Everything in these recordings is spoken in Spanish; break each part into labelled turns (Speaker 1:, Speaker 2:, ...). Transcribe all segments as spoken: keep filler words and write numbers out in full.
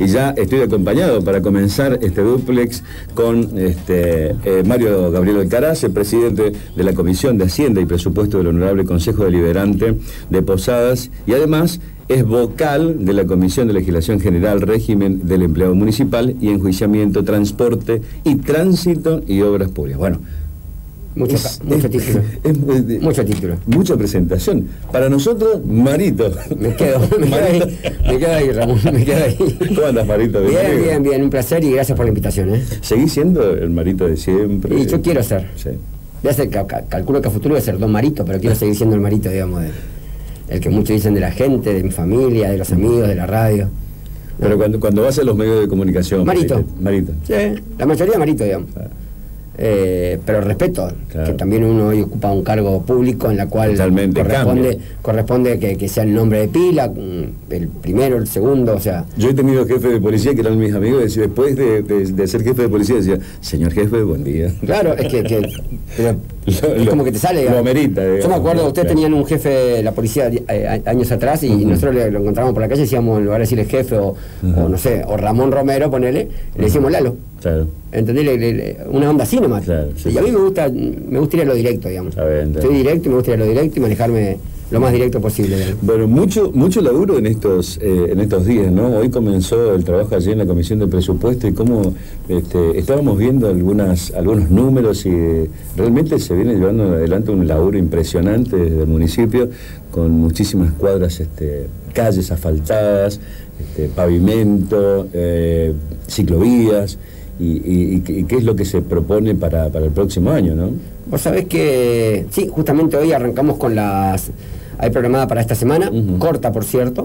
Speaker 1: Y ya estoy acompañado para comenzar este dúplex con este, eh, Mario Gabriel Alcaraz, el presidente de la Comisión de Hacienda y Presupuesto del Honorable Consejo Deliberante de Posadas, y además es vocal de la Comisión de Legislación General, Régimen del Empleado Municipal y Enjuiciamiento, Transporte y Tránsito y Obras Públicas. Bueno,
Speaker 2: Mucho,
Speaker 1: es,
Speaker 2: mucho
Speaker 1: es,
Speaker 2: título.
Speaker 1: Es, es,
Speaker 2: mucho título.
Speaker 1: Mucha presentación. Para nosotros, Marito.
Speaker 2: Me quedo, me quedo ahí, me quedo ahí, Ramón, me quedo ahí.
Speaker 1: ¿Cómo andas, Marito?
Speaker 2: Bien,
Speaker 1: Bienvenido.
Speaker 2: bien, bien, un placer y gracias por la invitación, ¿eh?
Speaker 1: ¿Seguís siendo el Marito de siempre?
Speaker 2: Y yo quiero ser.
Speaker 1: Sí.
Speaker 2: Voy a ser, calculo que a futuro voy a ser Don Marito, pero quiero seguir siendo el Marito, digamos, de, el que muchos dicen de la gente, de mi familia, de los amigos, de la radio.
Speaker 1: Pero cuando, cuando vas a los medios de comunicación...
Speaker 2: Marito.
Speaker 1: Marito.
Speaker 2: Sí, la mayoría Marito, digamos.
Speaker 1: Ah.
Speaker 2: Eh, pero respeto,
Speaker 1: claro,
Speaker 2: que también uno hoy ocupa un cargo público en la cual
Speaker 1: totalmente
Speaker 2: corresponde, corresponde que, que sea el nombre de pila, el primero, el segundo, o sea...
Speaker 1: Yo he tenido jefes de policía que eran mis amigos y después de, de, de ser jefe de policía decía, señor jefe, buen día.
Speaker 2: Claro, es que, que pero
Speaker 1: lo,
Speaker 2: es como que te sale...
Speaker 1: Lo amerita.
Speaker 2: Yo me acuerdo, ustedes claro. tenían un jefe de la policía eh, años atrás y, uh-huh. y nosotros le, lo encontrábamos por la calle y decíamos, en lugar de decirle jefe o, uh-huh. o no sé, o Ramón Romero, ponele, uh-huh. le decíamos Lalo.
Speaker 1: Claro.
Speaker 2: ¿Entendés? Le, le, una onda así nomás. Claro, sí, y a mí me gusta, me gusta ir a lo directo, digamos. Bien, Estoy directo y me gusta ir a lo directo y manejarme lo más directo posible. Digamos.
Speaker 1: Bueno, mucho mucho laburo en estos eh, en estos días, ¿no? Hoy comenzó el trabajo allí en la Comisión de Presupuesto y cómo este, estábamos viendo algunas algunos números y eh, realmente se viene llevando adelante un laburo impresionante desde el municipio con muchísimas cuadras, este, calles asfaltadas, este, pavimento, eh, ciclovías. Y, y, y qué es lo que se propone para, para el próximo año, ¿no?
Speaker 2: Vos sabés que, sí, justamente hoy arrancamos con las... Hay programada para esta semana, uh-huh. corta por cierto,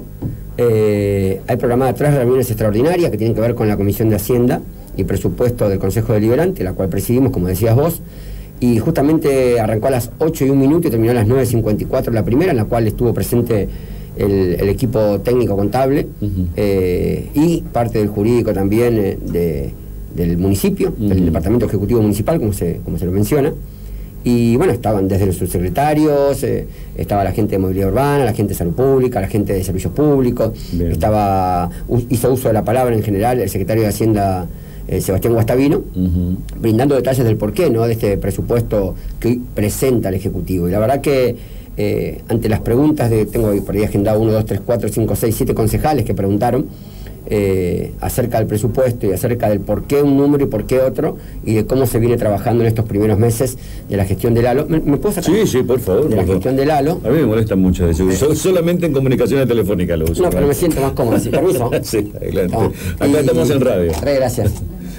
Speaker 2: eh, hay programada tres reuniones extraordinarias que tienen que ver con la Comisión de Hacienda y Presupuesto del Consejo Deliberante, la cual presidimos, como decías vos, y justamente arrancó a las ocho y un minuto y terminó a las nueve cincuenta y cuatro la primera, en la cual estuvo presente el, el equipo técnico contable uh-huh. eh, y parte del jurídico también eh, de... del municipio, uh-huh. del Departamento Ejecutivo Municipal, como se, como se lo menciona, y bueno, estaban desde los subsecretarios, eh, estaba la gente de movilidad urbana, la gente de salud pública, la gente de servicios públicos, Bien. estaba hizo uso de la palabra en general el secretario de Hacienda, eh, Sebastián Guastavino, uh-huh. brindando detalles del porqué, ¿no?, de este presupuesto que hoy presenta el Ejecutivo. Y la verdad que eh, ante las preguntas de, tengo por ahí agendado uno, dos, tres, cuatro, cinco, seis, siete concejales que preguntaron, Eh, acerca del presupuesto y acerca del por qué un número y por qué otro y de cómo se viene trabajando en estos primeros meses de la gestión del Lalo. ¿Me, me puedo sacar?
Speaker 1: Sí, sí, por favor.
Speaker 2: De la gestión del Lalo.
Speaker 1: A mí me molesta mucho eso. So, solamente en comunicaciones telefónicas lo uso.
Speaker 2: No, pero me siento más cómodo, ¿sí? ¿Permiso?
Speaker 1: Sí, adelante.
Speaker 2: Ah,
Speaker 1: Acá
Speaker 2: y,
Speaker 1: estamos en radio.
Speaker 2: Re, gracias.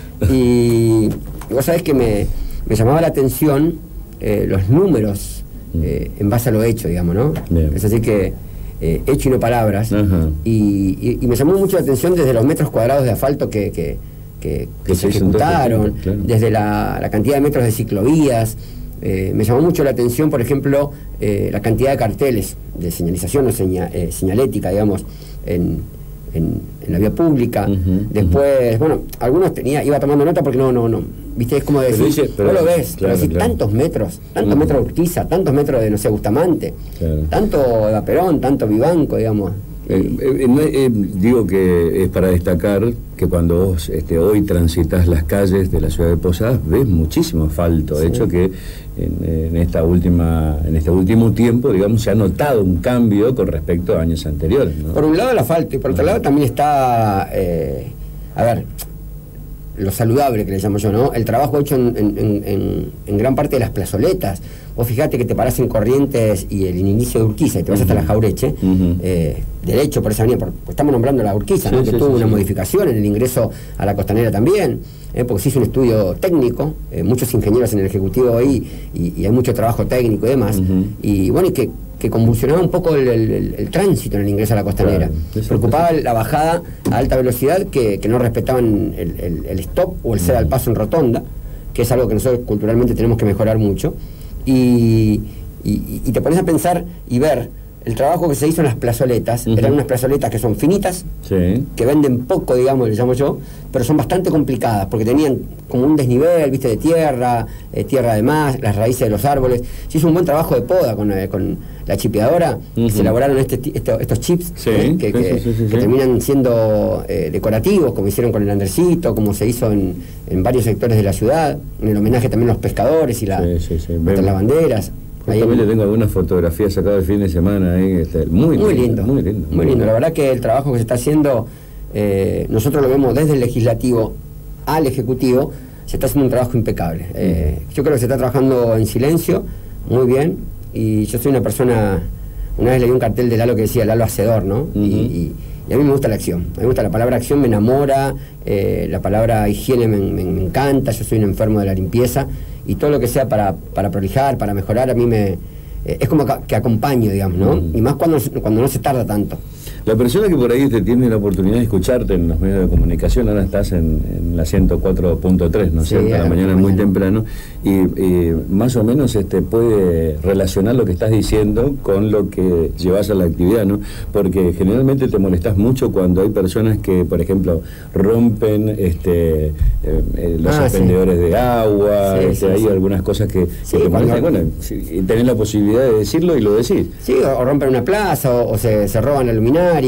Speaker 2: Y vos sabés que me, me llamaba la atención eh, los números eh, en base a lo hecho, digamos, ¿no? Bien. Es así que Eh, hecho y no palabras, uh-huh. y, y, y me llamó mucho la atención desde los metros cuadrados de asfalto que, que, que, que se ejecutaron, claro. desde la, la cantidad de metros de ciclovías, eh, me llamó mucho la atención, por ejemplo, eh, la cantidad de carteles de señalización o seña, eh, señalética, digamos, en, en, en la vía pública. Uh-huh, Después, uh-huh. bueno, algunos tenía, iba tomando nota porque no, no, no, viste, es como decir, dice, pero, no lo ves, claro, pero decir, claro. tantos metros, tantos uh-huh. metros de Urquiza, tantos metros de, no sé, Bustamante, claro. tanto de Perón, tanto Vivanco, digamos.
Speaker 1: Eh, eh, eh, digo que es para destacar que cuando vos este, hoy transitas las calles de la ciudad de Posadas ves muchísimo asfalto. Sí. De hecho que en, en esta última en este último tiempo, digamos, se ha notado un cambio con respecto a años anteriores, ¿no?
Speaker 2: Por un lado el asfalto y por otro lado también está, eh, a ver, lo saludable que le llamo yo, ¿no? El trabajo hecho en, en, en, en gran parte de las plazoletas. Vos fijate que te parás en Corrientes y el inicio de Urquiza y te vas uh-huh. hasta la Jaureche, uh-huh. eh, derecho por esa avenida, por, pues estamos nombrando la Urquiza, sí, ¿no? Sí, que sí, tuvo sí, una sí. modificación en el ingreso a la Costanera también, eh, porque se hizo un estudio técnico, eh, muchos ingenieros en el Ejecutivo ahí, y, y hay mucho trabajo técnico y demás, uh-huh. y bueno, y que, que convulsionaba un poco el, el, el tránsito en el ingreso a la Costanera. Claro, preocupaba la bajada a alta velocidad, que, que no respetaban el, el, el stop o el ceda al paso en rotonda, que es algo que nosotros culturalmente tenemos que mejorar mucho. Y, y, y te pones a pensar y ver el trabajo que se hizo en las plazoletas, uh-huh. eran unas plazoletas que son finitas,
Speaker 1: sí.
Speaker 2: que venden poco, digamos, le llamo yo, pero son bastante complicadas, porque tenían como un desnivel, viste, de tierra, eh, tierra de más, las raíces de los árboles. Se hizo un buen trabajo de poda con, eh, con la chipeadora, uh-huh. que se elaboraron este, este, estos chips,
Speaker 1: sí.
Speaker 2: eh, que,
Speaker 1: sí,
Speaker 2: que,
Speaker 1: sí, sí,
Speaker 2: que
Speaker 1: sí.
Speaker 2: terminan siendo eh, decorativos, como hicieron con el Andercito, como se hizo en, en varios sectores de la ciudad, en el homenaje también a los pescadores y la,
Speaker 1: sí, sí, sí.
Speaker 2: las lavanderas.
Speaker 1: Ahí también le tengo algunas fotografías sacadas el fin de semana ahí, este, muy,
Speaker 2: muy
Speaker 1: lindo,
Speaker 2: lindo,
Speaker 1: muy lindo,
Speaker 2: muy lindo. La verdad que el trabajo que se está haciendo, eh, nosotros lo vemos desde el legislativo al ejecutivo, se está haciendo un trabajo impecable. Eh, yo creo que se está trabajando en silencio, muy bien, y yo soy una persona, una vez leí un cartel de Lalo que decía Lalo Hacedor, ¿no? Uh-huh. y, y, y a mí me gusta la acción, a mí me gusta la palabra acción, me enamora, eh, la palabra higiene me, me, me encanta, yo soy un enfermo de la limpieza, y todo lo que sea para, para prolijar, para mejorar, a mí me eh, es como que, que acompaño, digamos, ¿no? Mm. Y más cuando, cuando no se tarda tanto.
Speaker 1: La persona que por ahí te tiene la oportunidad de escucharte en los medios de comunicación, ahora estás en, en la ciento cuatro punto tres, ¿no es cierto? Sí, a la mañana muy temprano, y, y más o menos este puede relacionar lo que estás diciendo con lo que llevas a la actividad, ¿no? Porque generalmente te molestas mucho cuando hay personas que, por ejemplo, rompen este eh, eh, los ah, expendedores sí. de agua, sí, este, sí, hay sí. algunas cosas que,
Speaker 2: sí,
Speaker 1: que te molestan,
Speaker 2: cuando...
Speaker 1: bueno, si, tenés la posibilidad de decirlo y lo decís.
Speaker 2: Sí, o, o rompen una plaza, o, o se, se roban la luminaria.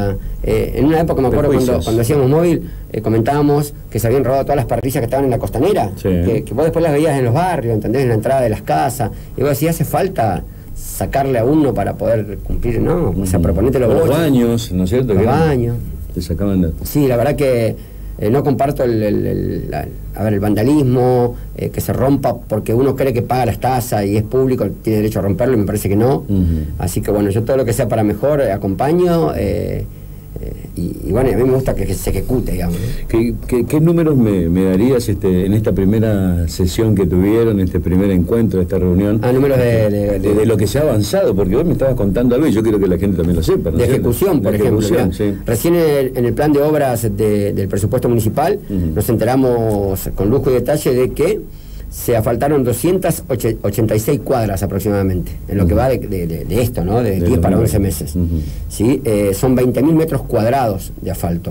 Speaker 2: Eh, en una época me acuerdo cuando, cuando hacíamos móvil, eh, comentábamos que se habían robado todas las parrillas que estaban en la costanera, sí. que, que vos después las veías en los barrios, ¿entendés? En la entrada de las casas, y vos decías, hace falta sacarle a uno para poder cumplir, ¿no? O sea, proponete los,
Speaker 1: los baños, ¿no es cierto?
Speaker 2: Los baños.
Speaker 1: Te sacaban de...
Speaker 2: Sí, la verdad que eh, no comparto el, el, el, la, a ver, el vandalismo, eh, que se rompa porque uno cree que paga las tasas y es público, tiene derecho a romperlo, y me parece que no. Uh-huh. Así que bueno, yo todo lo que sea para mejor eh, acompaño, eh, eh, y, y bueno, a mí me gusta que, que se ejecute, digamos, ¿no?
Speaker 1: ¿Qué, qué, qué números me, me darías este, en esta primera sesión que tuvieron, este primer encuentro, esta reunión?
Speaker 2: Ah, números de, de,
Speaker 1: de,
Speaker 2: de,
Speaker 1: de lo que se ha avanzado, porque vos me estabas contando algo y yo quiero que la gente también lo sepa, ¿no?
Speaker 2: De ejecución, por de ejemplo.
Speaker 1: Ejecución, sí.
Speaker 2: Recién en el, en el plan de obras de, del presupuesto municipal, uh-huh. nos enteramos con lujo y detalle de que se asfaltaron doscientas ochenta y seis cuadras aproximadamente, en lo uh-huh. que va de, de, de, de esto, ¿no? De, de diez para once meses. Uh-huh. ¿Sí? Eh, son veinte mil metros cuadrados de asfalto.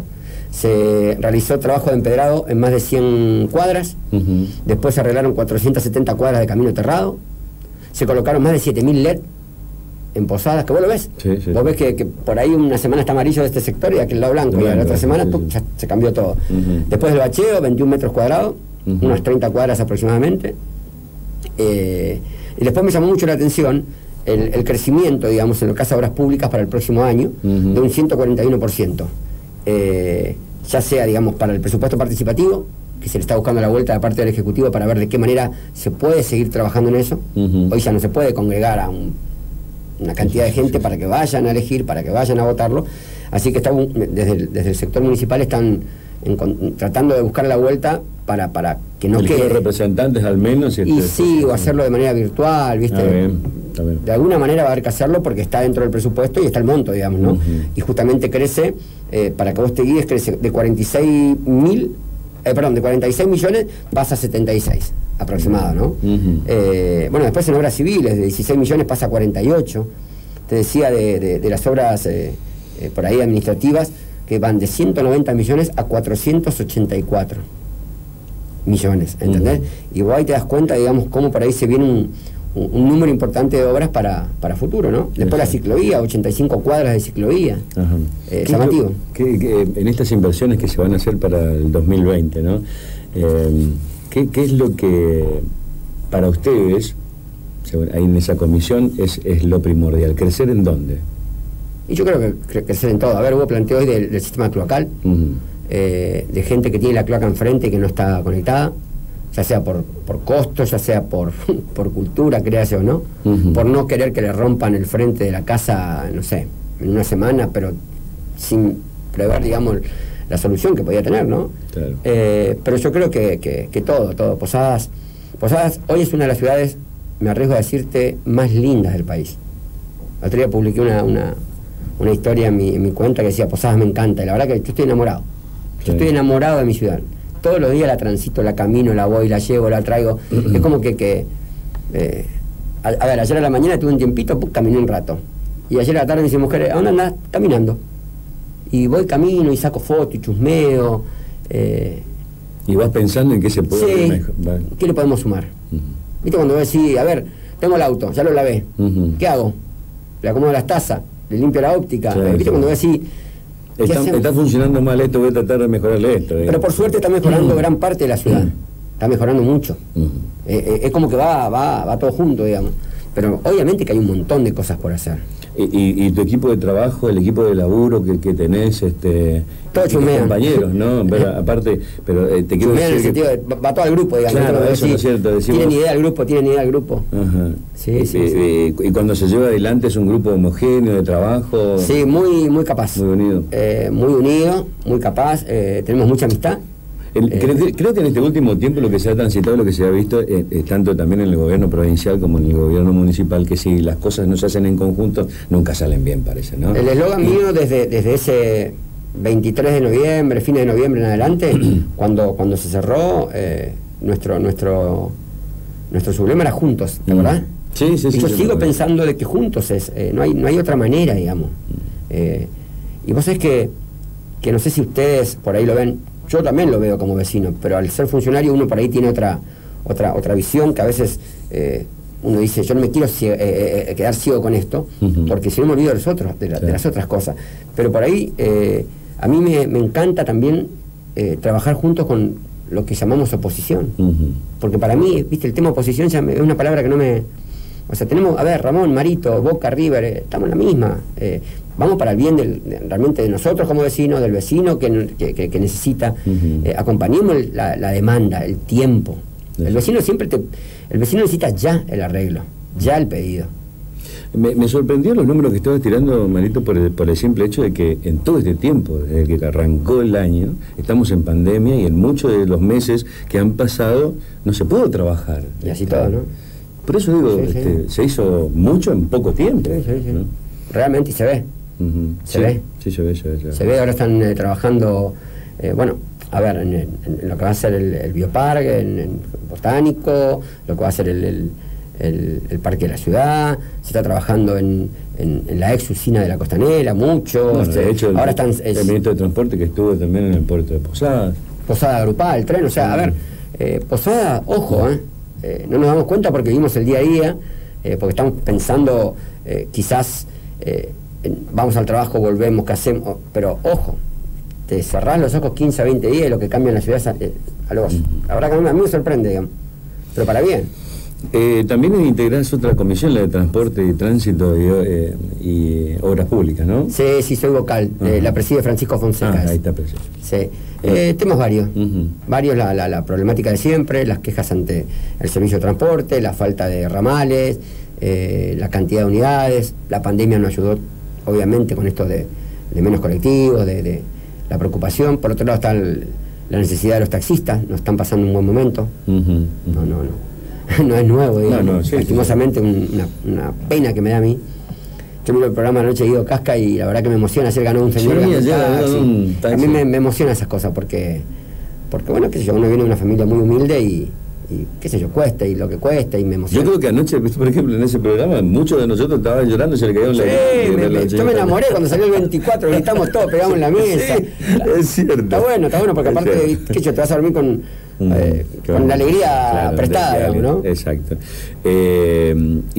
Speaker 2: Se realizó trabajo de empedrado en más de cien cuadras, uh-huh. después se arreglaron cuatrocientas setenta cuadras de camino terrado, se colocaron más de siete mil L E D en Posadas, que vos lo ves.
Speaker 1: Sí, sí.
Speaker 2: Vos ves que, que por ahí una semana está amarillo de este sector y aquel lado blanco, blanco y la otra semana sí, sí. ya se cambió todo. Uh-huh. Después del bacheo, veintiún metros cuadrados, uh-huh. unas treinta cuadras aproximadamente. Eh, y después me llamó mucho la atención el, el crecimiento, digamos, en lo que hace obras públicas para el próximo año, uh-huh. de un ciento cuarenta y uno por ciento. Eh, ya sea, digamos, para el presupuesto participativo, que se le está buscando la vuelta de parte del Ejecutivo para ver de qué manera se puede seguir trabajando en eso. Uh-huh. Hoy ya no se puede congregar a un, una cantidad de gente para que vayan a elegir, para que vayan a votarlo. Así que está, desde, el, desde el sector municipal están en, tratando de buscar la vuelta para, para que no quede...
Speaker 1: representantes al menos. Y,
Speaker 2: y este, sí, o hacerlo de manera virtual, ¿viste?
Speaker 1: Está bien, está bien.
Speaker 2: De alguna manera va a haber que hacerlo porque está dentro del presupuesto y está el monto, digamos, ¿no? Uh-huh. Y justamente crece, eh, para que vos te guíes, crece de cuarenta y seis mil, eh, perdón, de cuarenta y seis millones pasa a setenta y seis aproximado, ¿no? Uh-huh. eh, bueno, después en obras civiles, de dieciséis millones pasa a cuarenta y ocho. Te decía de, de, de las obras eh, eh, por ahí administrativas, que van de ciento noventa millones a cuatrocientos ochenta y cuatro millones, ¿entendés? Uh-huh. Y vos ahí te das cuenta, digamos, cómo por ahí se viene un, un, un número importante de obras para, para futuro, ¿no? Después uh-huh. la ciclovía, ochenta y cinco cuadras de ciclovía, uh-huh. eh,
Speaker 1: ¿Qué
Speaker 2: llamativo.
Speaker 1: ¿qué, qué, en estas inversiones que se van a hacer para el dos mil veinte, ¿no? Eh, ¿qué, ¿Qué es lo que para ustedes, ahí en esa comisión, es, es lo primordial? ¿Crecer en dónde?
Speaker 2: Y yo creo que cre crecer en todo. A ver, hubo planteo hoy del, del sistema cloacal, uh-huh. eh, de gente que tiene la cloaca enfrente y que no está conectada, ya sea por, por costo, ya sea por, por cultura, créase o no, uh-huh. por no querer que le rompan el frente de la casa, no sé, en una semana, pero sin prever, digamos, la solución que podía tener, ¿no?
Speaker 1: Claro.
Speaker 2: Eh, pero yo creo que, que, que todo, todo. Posadas, Posadas hoy es una de las ciudades, me arriesgo a decirte, más lindas del país. El otro día publiqué una... una una historia en mi, en mi cuenta que decía Posadas me encanta, y la verdad que yo estoy enamorado. Yo sí. estoy enamorado de mi ciudad. Todos los días la transito, la camino, la voy, la llevo, la traigo. Es como que... que eh, a, a ver, ayer a la mañana tuve un tiempito, pues, caminé un rato. Y ayer a la tarde me dice mujer, ¿a dónde andás? Caminando. Y voy camino y saco fotos y chusmeo. Eh,
Speaker 1: y vas pensando en qué se puede
Speaker 2: sí,
Speaker 1: mejor. Vale.
Speaker 2: ¿Qué le podemos sumar? Uh-huh. ¿Viste cuando vos decís, a ver, tengo el auto, ya lo lavé, uh-huh. ¿qué hago? Le acomodo las tazas, le limpio la óptica. Claro, ¿viste claro. cuando vos decís,
Speaker 1: está, está funcionando mal esto, voy a tratar de mejorarle esto?
Speaker 2: Pero por suerte está mejorando uh-huh. gran parte de la ciudad. Uh-huh. Está mejorando mucho. Uh-huh. Eh, eh, es como que va, va, va todo junto, digamos. Pero obviamente que hay un montón de cosas por hacer.
Speaker 1: Y, y, y tu equipo de trabajo, el equipo de laburo que, que tenés, este,
Speaker 2: todos
Speaker 1: compañeros, ¿no? Pero, aparte, pero eh, te quiero decir
Speaker 2: en el sentido
Speaker 1: que...
Speaker 2: de, va todo al grupo, digamos.
Speaker 1: Claro, eso no es cierto. Decimos...
Speaker 2: Tienen idea del grupo, tienen idea del grupo.
Speaker 1: Ajá.
Speaker 2: Sí, sí,
Speaker 1: y,
Speaker 2: sí.
Speaker 1: Y, y cuando se lleva adelante es un grupo homogéneo de trabajo.
Speaker 2: Sí, muy, muy capaz.
Speaker 1: Muy unido.
Speaker 2: Eh, muy unido, muy capaz. Eh, tenemos mucha amistad.
Speaker 1: El,
Speaker 2: eh,
Speaker 1: creo, que, creo que en este último tiempo lo que se ha transitado, lo que se ha visto, eh, eh, tanto también en el gobierno provincial como en el gobierno municipal, que si las cosas no se hacen en conjunto, nunca salen bien, parece, ¿no?
Speaker 2: El eslogan y... mío desde, desde ese veintitrés de noviembre, fines de noviembre en adelante, cuando, cuando se cerró, eh, nuestro, nuestro, nuestro sublema era juntos, ¿de verdad?
Speaker 1: Sí, sí, sí.
Speaker 2: Y yo
Speaker 1: sí,
Speaker 2: sigo
Speaker 1: sí,
Speaker 2: pensando de que juntos es, eh, no hay, no hay otra manera, digamos. Eh, y vos sabés que, que no sé si ustedes por ahí lo ven. Yo también lo veo como vecino, pero al ser funcionario uno por ahí tiene otra otra otra visión que a veces eh, uno dice, yo no me quiero ciego, eh, eh, quedar ciego con esto, uh-huh. porque si no me olvido de los otros, de, la, sí. de las otras cosas. Pero por ahí eh, a mí me, me encanta también eh, trabajar juntos con lo que llamamos oposición. Uh-huh. Porque para mí, viste, el tema oposición ya me, es una palabra que no me... O sea, tenemos, a ver, Ramón, Marito, Boca, River, eh, estamos en la misma. Eh, vamos para el bien del, de, realmente de nosotros como vecinos, del vecino que, que, que necesita. Uh-huh. eh, acompañemos la, la demanda, el tiempo. Uh-huh. El vecino siempre te... El vecino necesita ya el arreglo, ya el pedido.
Speaker 1: Me, me sorprendió los números que estabas tirando, Marito, por el, por el simple hecho de que en todo este tiempo, desde que arrancó el año, estamos en pandemia y en muchos de los meses que han pasado no se pudo trabajar.
Speaker 2: Y así todo, ¿no?
Speaker 1: Por eso digo,
Speaker 2: sí,
Speaker 1: este,
Speaker 2: sí.
Speaker 1: se hizo mucho en poco tiempo.
Speaker 2: Sí, sí, sí.
Speaker 1: ¿no?
Speaker 2: Realmente se ve.
Speaker 1: Uh-huh.
Speaker 2: Se
Speaker 1: sí,
Speaker 2: ve.
Speaker 1: Sí, se ve, se ve. Se ve,
Speaker 2: se ve ahora están eh, trabajando, eh, bueno, a ver, en, en, en lo que va a ser el, el bioparque, en, en botánico, lo que va a ser el, el, el, el parque de la ciudad, se está trabajando en, en, en la ex usina de la Costanera, mucho.
Speaker 1: Bueno,
Speaker 2: se,
Speaker 1: de hecho, el,
Speaker 2: ahora están, es,
Speaker 1: el ministro de Transporte que estuvo también en el puerto de Posadas.
Speaker 2: Posada Grupal, el tren, o sea, a ver, eh, Posada, ojo, eh. Eh, no nos damos cuenta porque vivimos el día a día, eh, porque estamos pensando eh, quizás eh, en, vamos al trabajo, volvemos, ¿qué hacemos? Pero ojo, te cerrás los ojos quince a veinte días y lo que cambia en la ciudad es a, eh, a los... La verdad que a mí, a mí me sorprende, digamos, pero para bien.
Speaker 1: Eh, también integrás otra comisión, la de Transporte y Tránsito y, eh, y Obras Públicas, ¿no?
Speaker 2: Sí, sí, soy vocal, eh, la preside Francisco Fonseca.
Speaker 1: Ah, ahí está presente.
Speaker 2: Sí. Eh, temas varios,
Speaker 1: uh-huh.
Speaker 2: varios la, la, la problemática de siempre, las quejas ante el servicio de transporte, la falta de ramales, eh, la cantidad de unidades, la pandemia nos ayudó obviamente con esto de, de menos colectivos, de, de la preocupación. Por otro lado está el, la necesidad de los taxistas, nos están pasando un buen momento.
Speaker 1: Uh-huh. Uh-huh.
Speaker 2: No, no, no, no es nuevo, digamos. No, no, sí, lastimosamente sí, sí. Una, una pena que me da a mí. Yo miro el programa de Noche de Guido Casca y la verdad que me emociona. Ayer ganó un señor. Sí, ayer ganó un taxi. A mí me, me emociona esas cosas porque, porque bueno, qué sé yo, uno viene de una familia muy humilde y, y qué sé yo, cuesta y lo que cuesta y me emociona.
Speaker 1: Yo creo que anoche, por ejemplo, en ese programa, muchos de nosotros estaban llorando y se le cayeron
Speaker 2: sí,
Speaker 1: la,
Speaker 2: me,
Speaker 1: la,
Speaker 2: me, Yo me enamoré cuando salió el veinticuatro, gritamos todos, pegamos en la mesa.
Speaker 1: Sí, es cierto.
Speaker 2: Está bueno, está bueno, porque aparte, qué sé yo, te vas a dormir con... Eh, claro, con la alegría claro, prestada, de, de, ¿no?
Speaker 1: Exacto. Eh,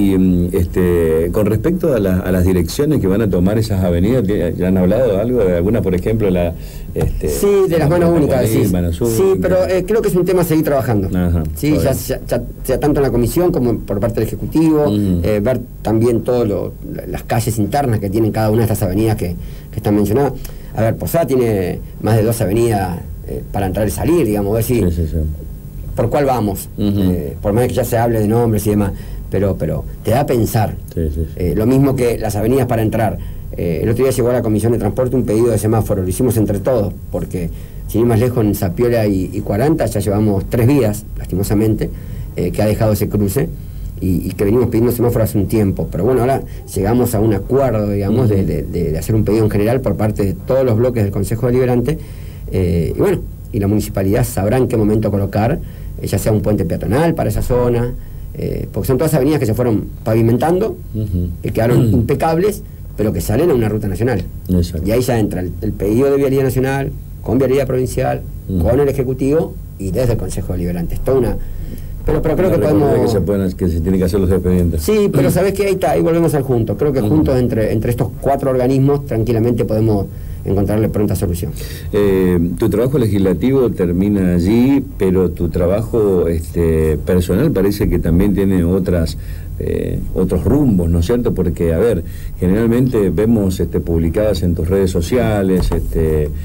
Speaker 1: y este, con respecto a, la, a las direcciones que van a tomar esas avenidas, ¿ya han hablado algo de alguna, por ejemplo, la... Este,
Speaker 2: sí, de las manos únicas, sí. Manos únicas. Sí, pero eh, creo que es un tema a seguir trabajando. Ajá, sí, ya, ya, ya, ya tanto en la comisión como por parte del Ejecutivo, uh-huh. eh, ver también todas las calles internas que tienen cada una de estas avenidas que, que están mencionadas. A ver, Posada tiene más de dos avenidas Eh, para entrar y salir, digamos, ver si, sí, sí, sí. por cuál vamos, uh-huh. eh, por más que ya se hable de nombres y demás, pero pero te da a pensar.
Speaker 1: Sí, sí, sí.
Speaker 2: Eh, lo mismo que las avenidas para entrar. Eh, el otro día llegó a la Comisión de Transporte un pedido de semáforo, lo hicimos entre todos, porque sin ir más lejos en Zapiola y, y cuarenta ya llevamos tres vías, lastimosamente, eh, que ha dejado ese cruce, y, y que venimos pidiendo semáforo hace un tiempo, pero bueno, ahora llegamos a un acuerdo, digamos, uh-huh. de, de, de, de hacer un pedido en general por parte de todos los bloques del Consejo Deliberante. Eh, y bueno, y la municipalidad sabrá en qué momento colocar, eh, ya sea un puente peatonal para esa zona, eh, porque son todas avenidas que se fueron pavimentando, uh-huh. que quedaron uh-huh. impecables, pero que salen a una ruta nacional.
Speaker 1: Exacto.
Speaker 2: Y ahí ya entra el, el pedido de vialidad nacional, con vialidad provincial, uh-huh. con el Ejecutivo y desde el Consejo Deliberante. Es toda una... Pero, pero creo que podemos...
Speaker 1: Que se, pueden, que se tienen que hacer los expedientes.
Speaker 2: Sí, pero sabes que ahí está, ahí volvemos al junto. Creo que uh-huh. juntos entre, entre estos cuatro organismos tranquilamente podemos encontrarle pronta solución.
Speaker 1: Eh, tu trabajo legislativo termina allí, pero tu trabajo este, personal parece que también tiene otras eh, otros rumbos, ¿no es cierto? Porque, a ver, generalmente vemos este, publicadas en tus redes sociales este, eh,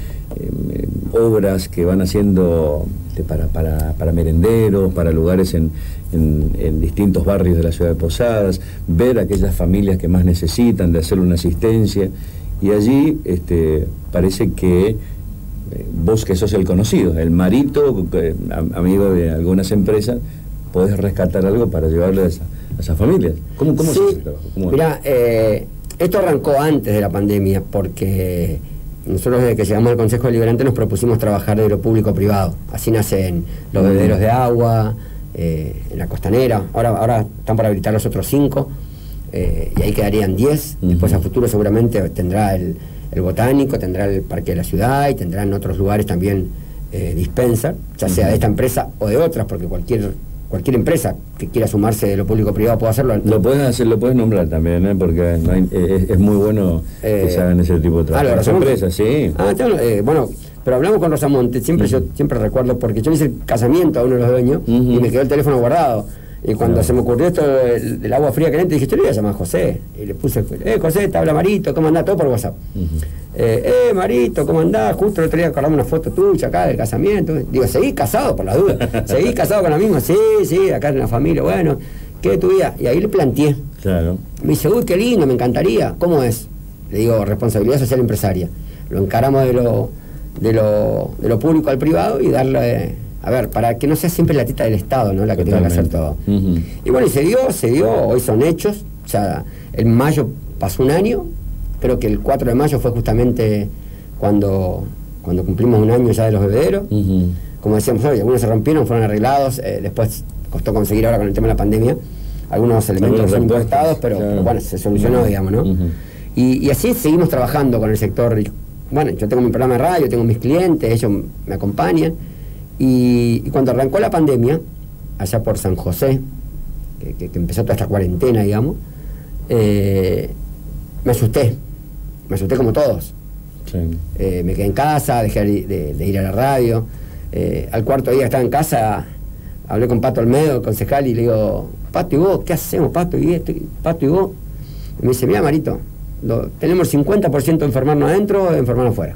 Speaker 1: obras que van haciendo este, para, para, para merenderos, para lugares en, en, en distintos barrios de la ciudad de Posadas, ver a aquellas familias que más necesitan de hacer una asistencia. Y allí este, parece que eh, vos que sos el conocido, el marito, eh, amigo de algunas empresas, podés rescatar algo para llevarle a, esa, a esas familias. ¿Cómo, cómo
Speaker 2: sí,
Speaker 1: es ese trabajo?
Speaker 2: Mirá, eh, esto arrancó antes de la pandemia, porque nosotros desde que llegamos al Consejo Deliberante nos propusimos trabajar de lo público-privado. Así nacen los bebederos de agua, eh, en la costanera, ahora, ahora están para habilitar los otros cinco. Eh, y ahí quedarían diez, uh-huh. Después a futuro seguramente tendrá el, el botánico, tendrá el parque de la ciudad y tendrán otros lugares también eh, dispensa, ya sea uh-huh. de esta empresa o de otras, porque cualquier cualquier empresa que quiera sumarse de lo público privado puede hacerlo.
Speaker 1: Lo puedes hacer, lo puedes nombrar también, ¿eh? Porque no hay, es, es muy bueno eh, que se hagan ese tipo de trabajo. Ah, las empresas, sí.
Speaker 2: Ah, tengo, eh, bueno, pero hablamos con Rosamonte, siempre uh-huh. yo siempre recuerdo, porque yo le hice el casamiento a uno de los dueños uh-huh. y me quedó el teléfono guardado. Y cuando no. se me ocurrió esto del, del agua fría caliente, dije, yo le voy a llamar a José. Y le puse, eh, José, te habla Marito, ¿cómo andás? Todo por WhatsApp. Uh-huh. eh, eh, Marito, ¿cómo andás? Justo el otro día acordamos una foto tuya acá del casamiento. Digo, ¿seguís casado? Por la duda. ¿Seguís casado con la misma? Sí, sí, acá en la familia. Bueno, ¿qué es tu vida? Y ahí le planteé.
Speaker 1: Claro.
Speaker 2: Me dice, uy, qué lindo, me encantaría. ¿Cómo es? Le digo, responsabilidad social empresaria. Lo encaramos de lo, de lo, de lo público al privado y darle... A ver, para que no sea siempre la tita del Estado, ¿no? La que Totalmente. Tenga que hacer todo. Uh-huh. Y bueno, y se dio, se dio, hoy son hechos. O sea, en mayo pasó un año, creo que el cuatro de mayo fue justamente cuando, cuando cumplimos un año ya de los bebederos. Uh-huh. Como decíamos hoy, algunos se rompieron, fueron arreglados, eh, después costó conseguir ahora con el tema de la pandemia. Algunos elementos son importados, pero, claro. pero bueno, se solucionó, uh-huh. digamos, ¿no? Uh-huh. y, y así seguimos trabajando con el sector. Bueno, yo tengo mi programa de radio, tengo mis clientes, ellos me acompañan. Y, y cuando arrancó la pandemia, allá por San José, que, que, que empezó toda esta cuarentena, digamos, eh, me asusté, me asusté como todos. Sí. Eh, me quedé en casa, dejé de, de ir a la radio. Eh, al cuarto día estaba en casa, hablé con Pato Almedo, el concejal, y le digo, Pato, ¿y vos? ¿Qué hacemos, Pato? ¿Y esto? Pato, ¿y vos? Y me dice, mira, Marito, lo, tenemos cincuenta por ciento de enfermarnos adentro o de enfermarnos afuera.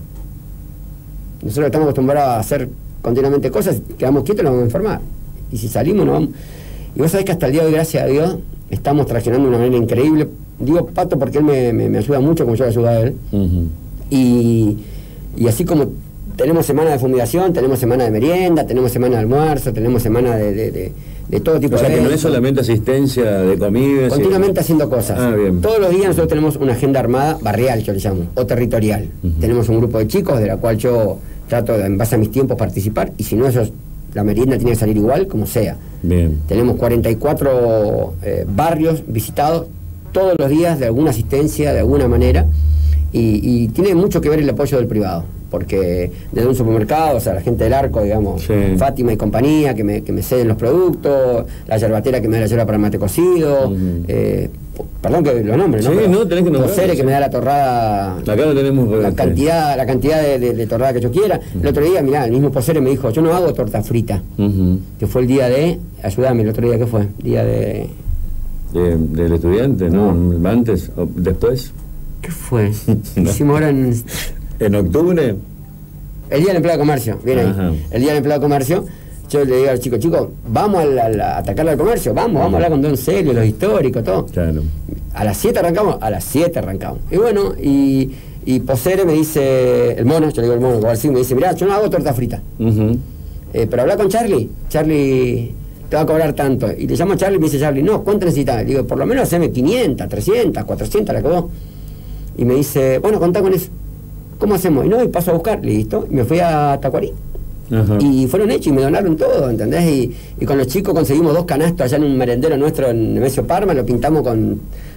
Speaker 2: Nosotros estamos acostumbrados a hacer continuamente cosas, quedamos quietos y nos vamos a enfermar. Y si salimos, nos vamos. Y vos sabés que hasta el día de hoy, gracias a Dios, estamos traccionando de una manera increíble. Digo Pato porque él me, me, me ayuda mucho, como yo le ayudo a él. Uh-huh. y, y así como tenemos semana de fumigación, tenemos semana de merienda, tenemos semana de almuerzo, tenemos semana de, de, de, de todo tipo de...
Speaker 1: O sea,
Speaker 2: de
Speaker 1: que no es solamente asistencia de comida...
Speaker 2: Continuamente sí. haciendo cosas.
Speaker 1: Ah, bien.
Speaker 2: Todos los días nosotros tenemos una agenda armada, barrial yo le llamo, o territorial. Uh-huh. Tenemos un grupo de chicos de la cual yo trato de, en base a mis tiempos, participar, y si no, ellos, la merienda tiene que salir igual, como sea.
Speaker 1: Bien.
Speaker 2: Tenemos cuarenta y cuatro eh, barrios visitados todos los días de alguna asistencia, de alguna manera, y, y tiene mucho que ver el apoyo del privado, porque desde un supermercado, o sea, la gente del Arco, digamos, sí. Fátima y compañía, que me, que me ceden los productos, la yerbatera que me da la yerba para el mate cocido, uh-huh. eh, perdón que lo nombre, ¿no?
Speaker 1: Sí,
Speaker 2: Pero
Speaker 1: no, tenés que nombrar.
Speaker 2: Cere, que me da la torrada,
Speaker 1: acá lo tenemos,
Speaker 2: la cantidad, la cantidad de, de, de torrada que yo quiera. Uh-huh. El otro día, mirá, el mismo Posere me dijo, yo no hago torta frita, uh-huh. que fue el día de, ayúdame, el otro día, ¿qué fue? Día de...
Speaker 1: de del estudiante, ¿no? no. ¿Antes o después?
Speaker 2: ¿Qué fue? no. Hicimos ahora en...
Speaker 1: ¿En octubre?
Speaker 2: El día del empleado de comercio, bien Ajá. ahí. El día del empleado de comercio, yo le digo al chico, chicos, vamos a, la, a atacar al comercio, vamos, vamos a hablar con Don Celio, los históricos, todo. Claro. A las siete arrancamos, a las siete arrancamos. Y bueno, y, y Posere me dice, el mono, yo le digo el mono, así, me dice, mirá, yo no hago torta frita. Uh-huh. eh, pero habla con Charlie, Charlie te va a cobrar tanto. Y le llamo a Charlie y me dice, Charlie, no, ¿cuánto necesitas? Le digo, por lo menos haceme quinientas, trescientas, cuatrocientas, la que vos. Y me dice, bueno, contá con eso. ¿Cómo hacemos? Y no, y paso a buscar, listo. Y me fui a Tacuarí. Ajá. Y fueron hechos y me donaron todo, ¿entendés? Y, y con los chicos conseguimos dos canastos allá en un merendero nuestro en Nemesio Parma, lo pintamos con,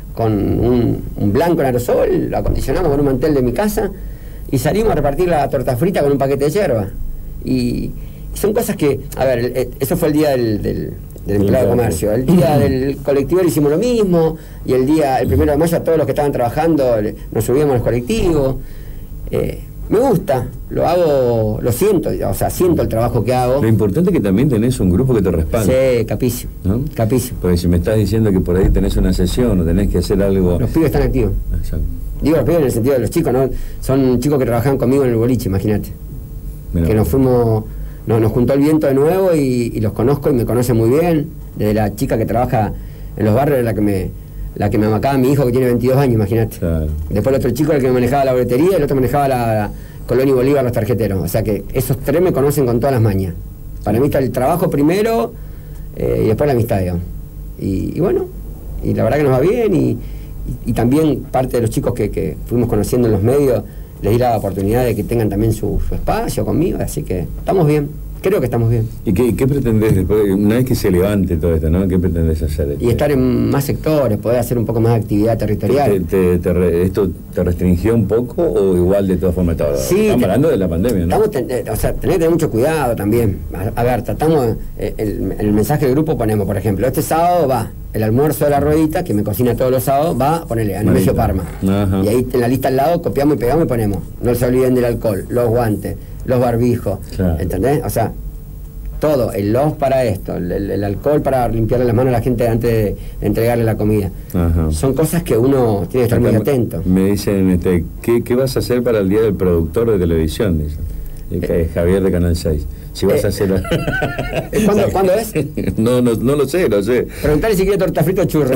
Speaker 2: con un, un blanco en aerosol, lo acondicionamos con un mantel de mi casa y salimos a repartir la torta frita con un paquete de yerba. Y, y son cosas que, a ver, el, eso fue el día del, del, del empleado de comercio. El día del colectivo le hicimos lo mismo, y el día, el primero de mayo, a todos los que estaban trabajando nos subíamos a los colectivos. Eh, me gusta, lo hago, lo siento, o sea, siento el trabajo que hago.
Speaker 1: Lo importante es que también tenés un grupo que te respalda.
Speaker 2: Sí, capísimo, ¿no? Capísimo.
Speaker 1: Porque si me estás diciendo que por ahí tenés una sesión o tenés que hacer algo...
Speaker 2: Los pibes están activos. Exacto. Digo los pibes en el sentido de los chicos, ¿no? Son chicos que trabajaban conmigo en el boliche, imagínate. Mirá. Que nos fuimos, no, nos juntó el viento de nuevo y, y los conozco y me conocen muy bien. Desde la chica que trabaja en los barrios, la que me... la que me amacaba mi hijo, que tiene veintidós años, imagínate. Claro. Después el otro chico, el que me manejaba la boletería, y el otro manejaba la, la Colón y Bolívar, los tarjeteros. O sea que esos tres me conocen con todas las mañas. Para mí está el trabajo primero eh, y después la amistad, digamos. Y, y bueno, y la verdad que nos va bien, y, y, y también parte de los chicos que, que fuimos conociendo en los medios, les di la oportunidad de que tengan también su, su espacio conmigo, así que estamos bien. Creo que estamos bien.
Speaker 1: ¿Y qué, qué pretendés después, una vez que se levante todo esto, ¿no? ¿Qué pretendés hacer?
Speaker 2: Y estar en más sectores, poder hacer un poco más de actividad territorial.
Speaker 1: ¿Te, te, te re, ¿Esto te restringió un poco o igual de todas formas todo?
Speaker 2: Sí,
Speaker 1: estamos hablando de la pandemia, ¿no?
Speaker 2: Estamos ten, o sea, tenés que tener mucho cuidado también. A, a ver, tratamos, eh, el, el mensaje del grupo ponemos, por ejemplo, este sábado va el almuerzo de la ruedita, que me cocina todos los sábados, va, ponele, a Nemesio Parma. Ajá. Y ahí en la lista al lado copiamos y pegamos y ponemos. No se olviden del alcohol, los guantes, los barbijos, claro. ¿Entendés? O sea, todo, el los para esto, el, el, el alcohol para limpiarle las manos a la gente antes de, de entregarle la comida. Ajá. Son cosas que uno tiene que estar muy atento.
Speaker 1: Me dicen, este, ¿qué, ¿qué vas a hacer para el día del productor de televisión? Dicen. Eh, Javier de Canal seis. Si vas eh, a hacer...
Speaker 2: ¿Cuándo, ¿Cuándo es?
Speaker 1: No, no, no lo sé, no sé.
Speaker 2: Preguntale si quiere torta frita o churro.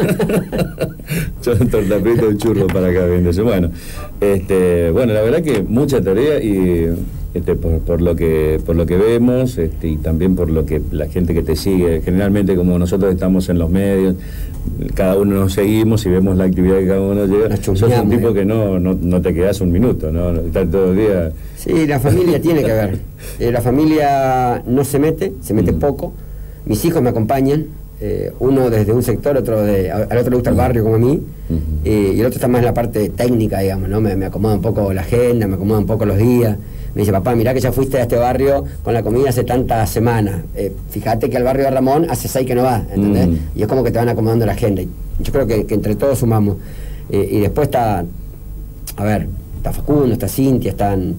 Speaker 1: Torta frita o churro para acá viéndose. Bueno, este, bueno, la verdad que mucha tarea y... Este, por, por lo que por lo que vemos este, y también por lo que la gente que te sigue, generalmente como nosotros estamos en los medios, cada uno nos seguimos y vemos la actividad que cada uno llega, sos un tipo que no, no, no te quedás un minuto, ¿no? Estás todo el día...
Speaker 2: Sí, la familia tiene que ver, eh, la familia no se mete, se mete mm. poco, mis hijos me acompañan, eh, uno desde un sector, otro de, al otro le gusta el barrio como a mí, mm-hmm. eh, y el otro está más en la parte técnica, digamos, ¿no? Me, me acomoda un poco la agenda, me acomoda un poco los días. Me dice, papá, mirá que ya fuiste a este barrio con la comida hace tantas semanas. Eh, fíjate que al barrio de Ramón hace seis que no va, ¿entendés? Mm. Y es como que te van acomodando la agenda. Y yo creo que, que entre todos sumamos. Eh, y después está, a ver, está Facundo, está Cintia, están,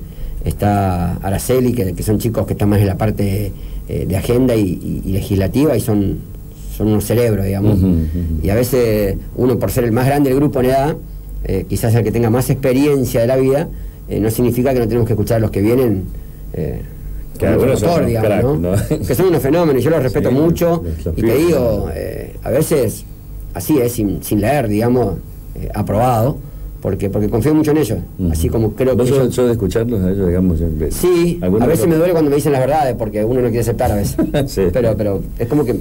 Speaker 2: está Araceli, que, que son chicos que están más en la parte eh, de agenda y, y, y legislativa, y son, son unos cerebros, digamos. Uh-huh, uh-huh. Y a veces uno, por ser el más grande del grupo en edad, eh, quizás el que tenga más experiencia de la vida, Eh, no significa que no tenemos que escuchar a los que vienen eh,
Speaker 1: claro, bueno, motor, digamos, crack, ¿no? ¿no?
Speaker 2: Que son unos fenómenos y yo los respeto sí, mucho y te digo, eh, a veces así es, sin, sin leer, digamos, eh, aprobado, porque porque confío mucho en ellos, uh-huh. Así como creo que
Speaker 1: ¿Vos ellos... sos de escucharlos a ellos, digamos?
Speaker 2: Sí, a veces me duele cuando me dicen las verdades, porque uno no quiere aceptar a veces, sí. pero, pero es como que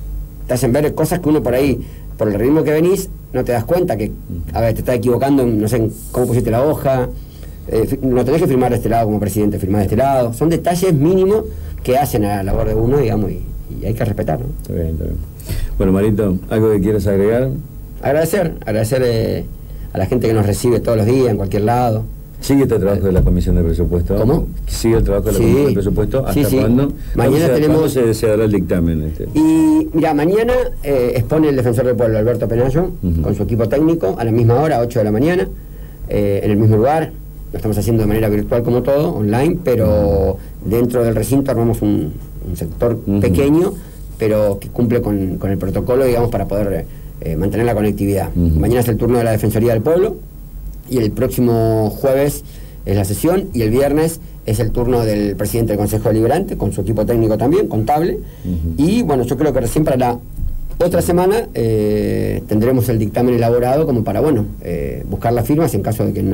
Speaker 2: te hacen ver cosas que uno por ahí, por el ritmo que venís, no te das cuenta que, a ver, te estás equivocando en, no sé, en cómo pusiste la hoja. Eh, no tenés que firmar de este lado como presidente, firmar de este lado. Son detalles mínimos que hacen a la labor de uno, digamos, y, y hay que respetarlo.
Speaker 1: Está bien, está bien. Bueno, Marito, ¿algo que quieras agregar?
Speaker 2: Agradecer, agradecer eh, a la gente que nos recibe todos los días, en cualquier lado.
Speaker 1: ¿Sigue este trabajo de la Comisión de Presupuesto?
Speaker 2: ¿Cómo?
Speaker 1: ¿Sigue el trabajo de la
Speaker 2: sí.
Speaker 1: Comisión de Presupueto? ¿Hasta
Speaker 2: sí, sí.
Speaker 1: cuándo?
Speaker 2: Mañana
Speaker 1: se,
Speaker 2: tenemos...
Speaker 1: ¿Cuándo se, se dará el dictamen? Este?
Speaker 2: Y, mira, mañana eh, expone el Defensor del Pueblo, Alberto Penayo, uh-huh. con su equipo técnico, a la misma hora, ocho de la mañana, eh, en el mismo lugar. Lo estamos haciendo de manera virtual como todo, online, pero dentro del recinto armamos un, un sector uh-huh. pequeño, pero que cumple con, con el protocolo, digamos, para poder eh, mantener la conectividad. Uh-huh. Mañana es el turno de la Defensoría del Pueblo, y el próximo jueves es la sesión, y el viernes es el turno del presidente del Consejo Deliberante, con su equipo técnico también, contable, uh-huh. y bueno, yo creo que recién para la otra semana eh, tendremos el dictamen elaborado como para, bueno, eh, buscar las firmas en caso de que no...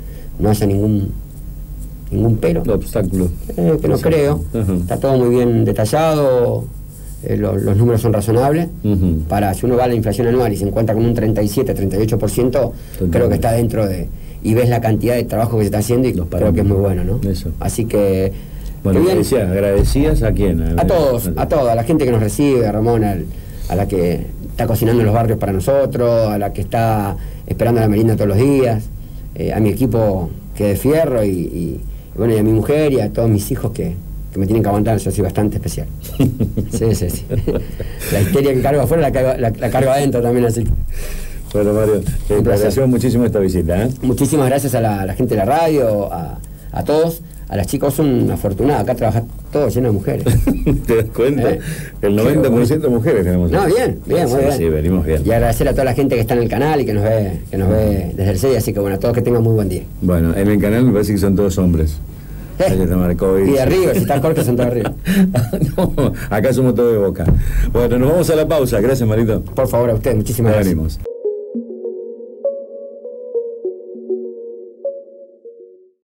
Speaker 2: no haya ningún ningún pero
Speaker 1: no, obstáculo
Speaker 2: eh, que no creo. Uh-huh. Está todo muy bien detallado, eh, lo, los números son razonables. Uh-huh. Para si uno va a la inflación anual y se encuentra con un treinta y siete, treinta y ocho por ciento, creo que está dentro de, y ves la cantidad de trabajo que se está haciendo y creo que es muy bueno, ¿no? Eso. Así que
Speaker 1: bueno, que bien, decías, agradecías a quién,
Speaker 2: a, a todos, a todos, a la gente que nos recibe, a Ramón, al, a la que está cocinando en los barrios para nosotros, a la que está esperando la merienda todos los días, eh, a mi equipo que es de fierro y, y, y bueno, y a mi mujer y a todos mis hijos que, que me tienen que aguantar. Yo soy bastante especial. Sí, sí, sí. La histeria que cargo afuera la cargo, la, la cargo adentro también, así.
Speaker 1: Bueno, Mario, te agradeció muchísimo esta visita, ¿eh?
Speaker 2: Muchísimas gracias a la, a la gente de la radio, a, a todos. A las chicas son afortunadas, acá trabaja todo lleno de mujeres.
Speaker 1: ¿Te das cuenta? ¿Eh? El noventa por ciento de mujeres tenemos.
Speaker 2: No, bien, bien,
Speaker 1: sí,
Speaker 2: muy bien.
Speaker 1: Sí, venimos bien.
Speaker 2: Y agradecer a toda la gente que está en el canal y que nos ve, que nos ve desde el C E D, así que bueno, a todos que tengan muy buen día.
Speaker 1: Bueno, en el canal me parece que son todos hombres.
Speaker 2: ¿Eh?
Speaker 1: Ahí está Markovich.
Speaker 2: Y de arriba, si está corto son todos de arriba.
Speaker 1: No, acá somos todos de Boca. Bueno, nos vamos a la pausa. Gracias, Marito.
Speaker 2: Por favor, a ustedes, muchísimas
Speaker 1: ya
Speaker 2: gracias.
Speaker 1: Venimos.